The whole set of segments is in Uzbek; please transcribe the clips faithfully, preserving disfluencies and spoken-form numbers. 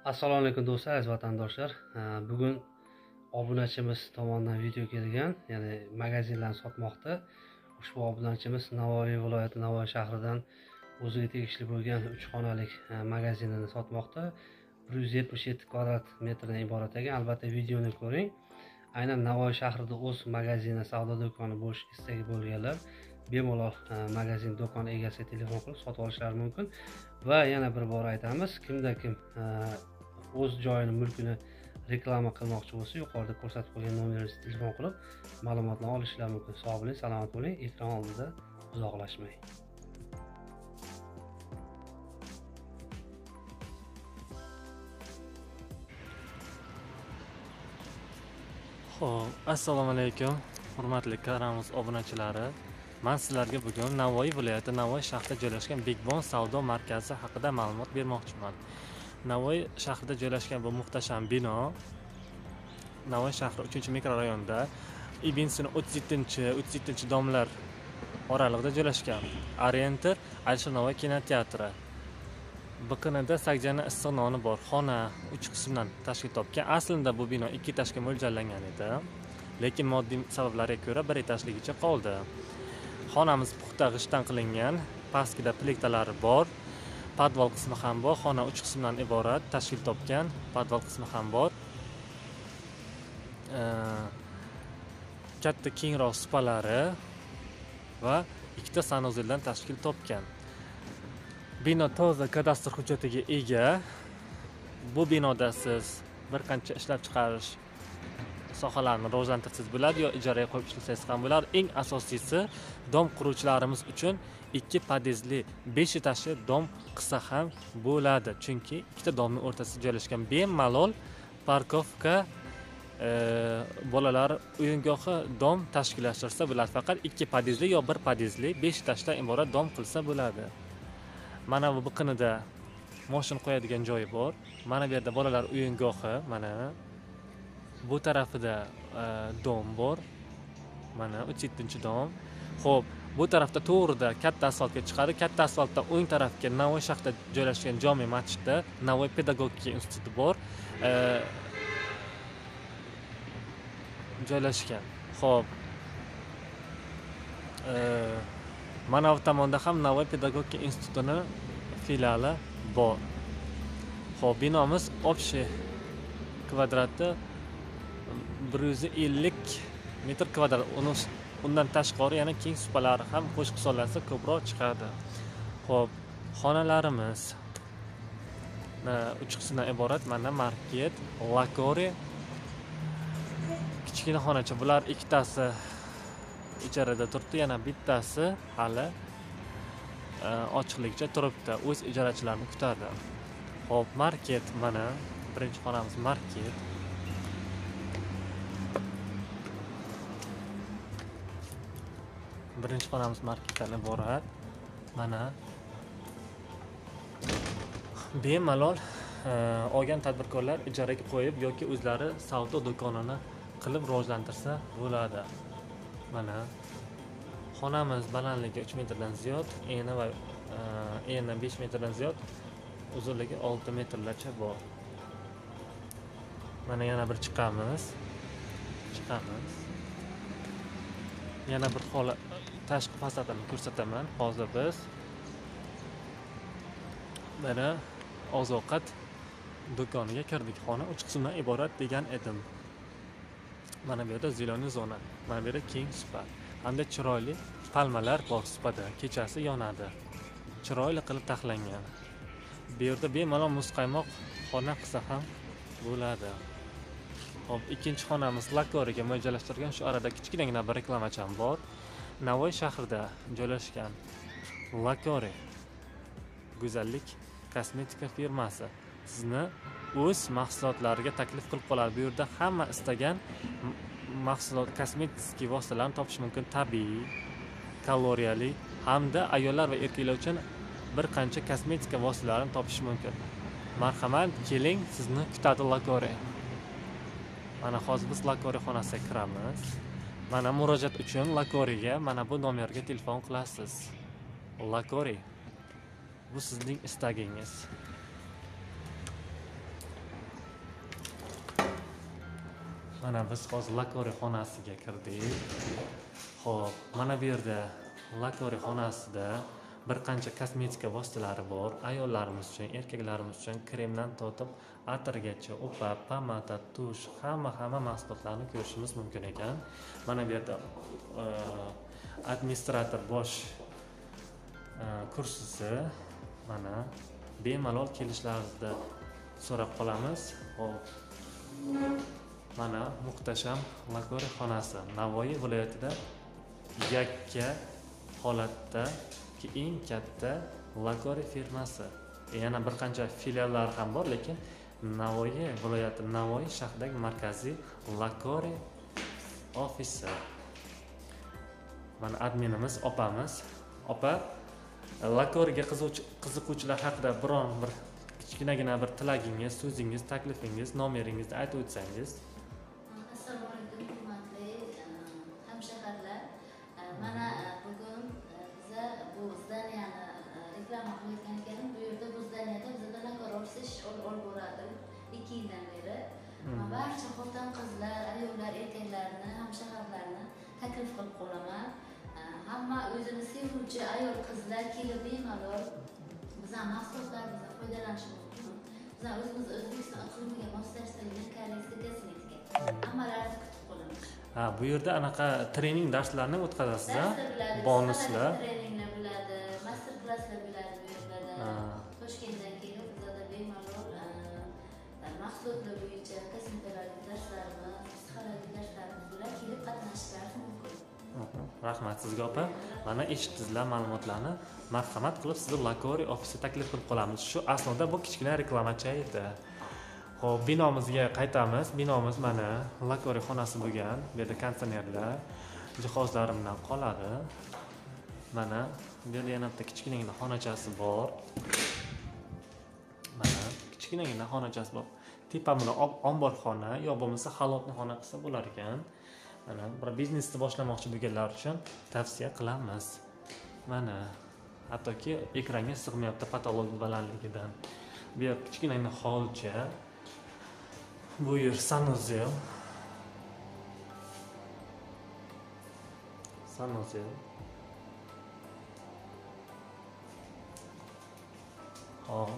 Assalomu alaykum do'stlar, aziz vatandoshlar. Bugun obunachimiz tomonidan video kelgan, ya'ni magazinlarni sotmoqda. Ushbu obunachimiz Navoiy viloyati Navoiy shahridan o'ziga tegishli bo'lgan uch xonalik magazinini sotmoqda. bir yuz yetmish yetti kvadrat metrdan iborat ekan. Albatta videoni ko'ring. Aynan Navoiy shahrida o'z magazini, savdo do'koni bo'lish istagi bo'lganlar bemalol magazin do'koni egasiga telefon qilib sotib olishlari mumkin. Va yana bir bor aytamiz, kimda kim o'z joyini, mulkini reklama qilmoqchi bo'lsa, yuqorida ko'rsatib qo'ygan nomeringizga telefon qilib ma'lumotlarni olishlari mumkin. Sog' bo'ling, salomat bo'ling, ekran oldida uzoqlashmang. Xo'p, assalomu alaykum, hurmatli kanalimiz obunachilari. Men sizlarga bugun Navoiy viloyati Navoiy shahrida joylashgan Big Bon savdo markazi haqida ma'lumot bermoqchiman. Navoiy shahrida joylashgan bu muhtasham bino Navoiy shahri uchinchi mikrorayonda Ibinsin o'ttiz yettinchi o'ttiz yettinchi domlar oralig'ida joylashgan. Orientir Alisher Navoiy kinoteatri. Biqinida sakjana issiq noni bor. Xona uch qismdan tashkil topgan. Aslida bu bino ikki etajga mo'ljallangan edi, lekin moddiy sabablarga ko'ra bir etajligicha qoldi. Xonamiz puxta g'ishtdan qilingan, pastida plitalar bor. Podval qismi ham bor. Xona uch qismdan iborat tashkil topgan. Podval qismi ham bor. Katta kengroq spalari va ikkita sanuzeldan tashkil topgan. Bino toza kadastr hujjatiga ega. Bu binoda siz bir qancha ishlab chiqarish sohalarini rivojlantirsangiz bo'ladi yo ijaraga qo'yib ishlasangiz ham bo'ladi. Eng asosiysi, dom quruvchilarimiz uchun ikki podyezdli besh etajli dom qilsa ham bo'ladi. Chunki ikkita domning o'rtasida joylashgan bemalol parkovka, e, bolalar o'yingohi dom tashkillashtirsa bo'ladi. Faqat ikki podyezdli yo bir podyezdli besh etajdan iborat dom qilsa bo'ladi. Mana bu biqinida mashina qo'yadigan joyi bor. Mana bu yerda bolalar o'yingohi, mana bu tarafida e, dom bor. Mana o'ttiz yettinchi dom. Xo'p, bu tarafda to'g'rida katta asfaltga chiqadi. Katta asfaltdan o'ng tarafga Navoiy shahrida joylashgan Jome masjidi, Navoiy pedagogika instituti bor. E, joylashgan. Xo'p. E, mana bu tomonda ham Navoiy pedagogika institutining filiali bor. Xo'p, binomiz общий kvadrati bir yuz ellik metr kvadrat. Undan tashqari yana keng supalari ham qo'shib hisoblansa ko'proq chiqadi. Xo'p, xonalarimiz uch qismdan iborat. Mana market, lakori, kichkina xonacha. Bular ikkitasi ijarada turibdi, yana bittasi hali ochiqlikcha turibdi. O'z ijarachilarini kutadi. Xo'p, market, mana birinchi xonamiz market. Birinchi xonamiz marketdan iborat. Mana bemalol olgan tadbirkorlar ijaraga qo'yib yoki o'zlari savdo do'konini qilib rivojlantirsa bo'ladi. Mana xonamiz balandligi uch metrdan ziyod, eni va eni besh metrdan ziyod, uzunligi olti metrlarcha bor. Mana yana bir chiqamiz. Chiqamiz. Yana bir hola tashqi fasadini ko'rsataman. Hozir biz mana oziq-ovqat do'koniga kirdik. Xona uch qismdan iborat degan edim. Mana bu yerda zeleniy zona, mana bu yerda keng supa. Hamda chiroyli palmalar bor supada. Kechasi yonadi. Chiroyli qilib taxlangan. Bu yerda bemalol muzqaymoq xona qilsa ham bo'ladi. Hop, ikkinchi xonamiz lakoriga mo'ljallashtirilgan. Shu arada kichkinagina bir reklamacham bor. Navoiy shahrida joylashgan Lakori go'zallik kosmetika firmasi sizni o'z mahsulotlariga taklif qilib qoladi. Bu yerda hamma istagan mahsulot, kosmetik vositalarni topish mumkin. Tabiiy, kaloriyali hamda ayollar va erkaklar uchun bir qancha kosmetika vositalarini topish mumkin. Marhamat, keling, sizni kutadi Lakori. Mana hozir biz Lakori xonasiga kiramiz. Mana murojaat uchun Lakoriga mana bu nomerga telefon qilasiz. Lakori, bu sizning istagingiz. Mana biz hozir lakori xonasiga kirdik. Xo'p, mana bu yerda lakori xonasida bir qancha kosmetika vositalari bor. Ayollarimiz uchun, erkaklarimiz uchun kremdan tortib atirgacha, upa, pomada, tush, hamma hamma mahsulotlarni ko'rishimiz mumkin ekan. Mana bu yerda administrator bosh kursisi, mana bemalol kelishlaringizni so'rab qolamiz. Xo'p. Mana muhtasham lakori xonasi Navoiy viloyatida yakka holatda eng katta lakori firmasi. Yana bir qancha filiallar ham bor, lekin Navoiy viloyati Navoiy shahridagi markaziy lakori ofisi. Mana adminimiz opamiz. Opa, lakoriga qiziquvchilar haqida biron bir kichkinagina bir tilagingiz, so'zingiz, taklifingiz, nomeringizni aytib o'tsangiz. Assalomu alaykum, hurmatli hamshaharlar. Mana bugun biza bu zdaniyani reklama qilayotgan ekan. Bu yerda bu zdaniyada bizda lakor ofisi ish olib boradi ikki yildan beri. Barcha xotin-qizlar, ayollar, erkaklarni, hamshaharlarni taklif qilib qolaman. Hamma o'zini sevuvchi ayol-qizlar kelib bemalol bizning mahsulotlarimizdan foydalanishi mumkin. Bizning o'zimiz O'zbekiston iqlimiga moslashtirilgan koreyslik kosmetika. Hammalarni kutib qolamiz. Ha, bu yerda anaqa trening darslarni o'tkazasiz-a? Bonuslar. Treninglar bo'ladi, master klasslar bo'ladi bu yerlarda. Toshkentdan kelib bizda bemalol mahsulotlar bo'yicha kosmetologik darslarimiz, psixologik darslarimiz bilan kelib qatnashishlari mumkin. Rahmat sizga opa. Mana eshitdingizlar ma'lumotlarni. Marhamat qilib sizni lakori ofisi taklif qilib qolamiz. Shu aslida bu kichkina reklamachi edi. Xo'p, binomizga qaytamiz. Binomiz mana lakori xonasi bo'lgan. Bu yerda konditsionerlar, jihozlarim bilan qoladi. Mana bu yerda yana bitta kichkinagina xonachasi bor. Mana kichkinagina xonachasi bor. Tepamda omborxona yo bo'lmasa xalotni xona qilsa bo'lar ekan. Mana bir biznesni boshlamoqchi bo'lganlar uchun tavsiya qilamiz. Mana hattoki ekranga sig'mayapti patolog balandligidan. Bu yer kichkinagina holcha. Bu yer sanuzel. Sanuzel. Hop.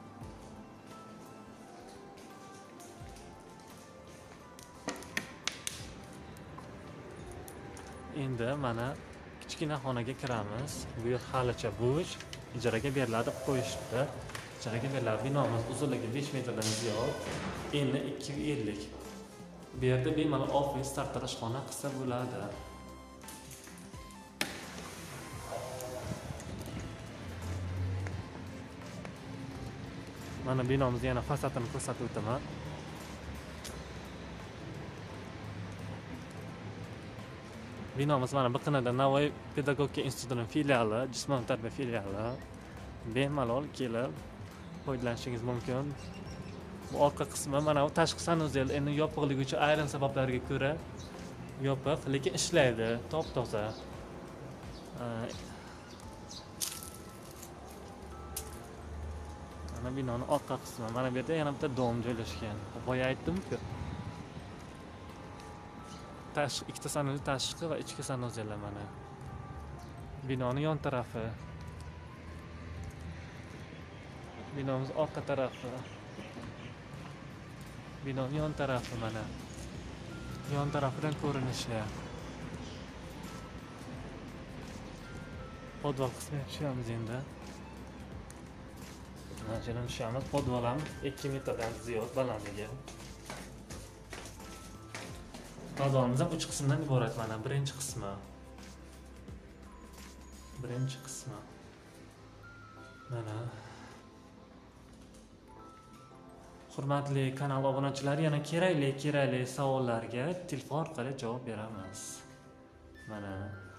Endi mana kichkina xonaga kiramiz. Bu yer halicha bo'sh, ijaraga beriladi, qo'yishdi. Ijaraga beriladi. Binomiz uzunligi besh metrdan ziyod, eni ikki yuz ellik. Bu yerda bemalol ofis, sartaroshxona qilsa bo'ladi. Mana binomizni yana fasadini ko'rsatib o'taman. Binomiz mana Biqinada Navoiy pedagogika institutining filiali, jismoniy tarbiya filiali. Bemalol kelib foydalanishingiz mumkin. Bu orqa qismi mana bu tashqi sanuzel, endi yopiqligi uchun ayrim sabablarga ko'ra yopiq, lekin ishlaydi, top-toza. Mana binoning orqa qismi, mana bu yerda yana bitta dom joylashgan. Boya aytdim-ku. Tashqi ikkita sanuzel, tashqi va ichki sanuzellar mana. Binoning yon tarafi. Binomiz orqa tarafi. Binoning yon tarafi mana. Yon tarafidan ko'rinishi. Podval qismiga tushamiz endi. Mana yerdan tushamiz. Podval ham ikki metrdan ziyod balandligi. Podvalimiz ham uch qismdan iborat mana. Birinchi qismi. Birinchi qismi. Mana. Hurmatli kanal obunachilari, yana kerakli kerakli savollarga telefon orqali javob beramiz. Mana.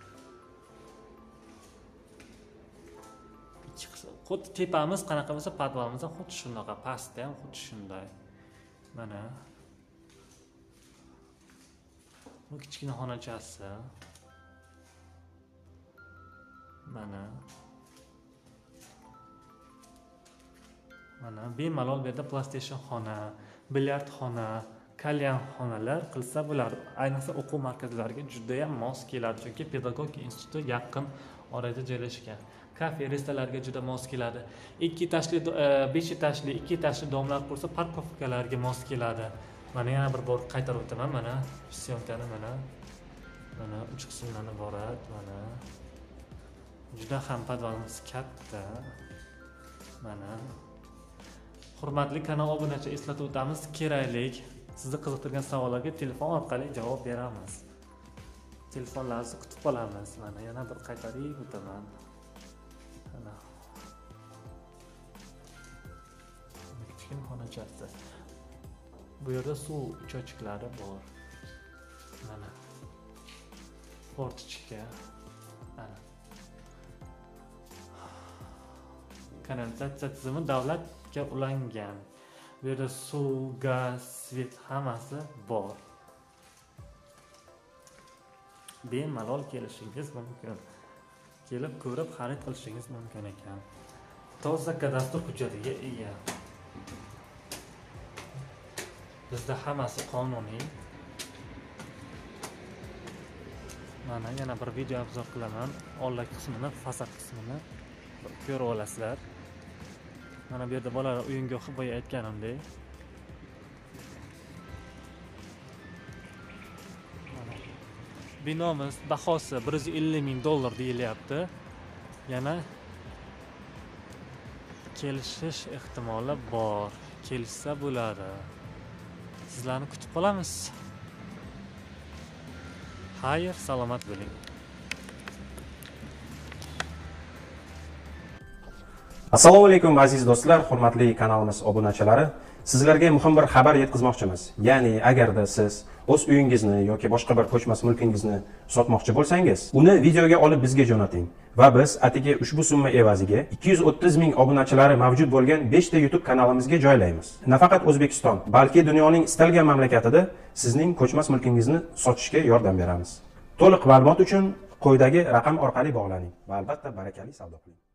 Ikki qism. Xuddi tepamiz qanaqa bo'lsa, podvalimiz ham xuddi shunaqa, pastda ham xuddi shunday. Mana. Bu kichkina xonachasi. Mana. Mana bemalol bu yerda PlayStation xona, bilyard xona, kalyanxonalar qilsa bo'ladi. Ayniqsa o'quv markazlariga juda ham mos keladi, chunki pedagogika instituti yaqin orada joylashgan. Kafe, restoranlarga juda mos keladi. ikki etажli, besh etажli, ikki etажli domlar qursa parkovkalarga mos keladi. Mana yana bir bor qaytarib o'taman. Mana syomkani mana mana uch qismdan iborat. Mana juda ham podvalimiz katta. Mana hurmatli kanal obunachi, eslatib o'tamiz, keraklik sizni qiziqtirgan savollarga telefon orqali javob beramiz. Telefonlaringizni kutib qolamiz. Mana yana bir qaytarib o'taman. Mana kichkina xonachasi. Bu yerda suv chochiklari bor. Mana portichka. Mana kanalizatsiya tizimi davlatga ulangan. Bu yerda suv, gaz, svet hammasi bor. Bemalol kelishingiz mumkin. Kelib ko'rib xarid qilishingiz mumkin ekan. Toza kadastr hujjatiga ega. Bizda hammasi qonuniy. Mana yana bir video obzor qilaman. Old qismini, fasad qismini ko'rib olasizlar. Mana bu yerda bolalar o'yinga boya aytganimdek. Binomiz bahosi bir yuz ellik ming dollar deyilyapti. Yana kelishish ehtimoli bor. Kelishsa bo'ladi. Sizlarni kutib qolamiz. Xayr, salomat bo'ling. Assalomu alaykum aziz do'stlar, hurmatli kanalimiz obunachilari. Sizlarga muhim bir xabar yetkazmoqchimiz. Ya'ni agarda siz o'z uyingizni yoki boshqa bir ko'chmas mulkingizni sotmoqchi bo'lsangiz, uni videoga olib bizga jo'nating va biz atigi ushbu summa evaziga ikki yuz o'ttiz ming obunachilari mavjud bo'lgan besh ta YouTube kanalimizga joylaymiz. Nafaqat O'zbekiston, balki dunyoning istalgan mamlakatida sizning ko'chmas mulkingizni sotishga yordam beramiz. To'liq ma'lumot uchun quyidagi raqam orqali bog'laning va albatta barakali savdo qiling.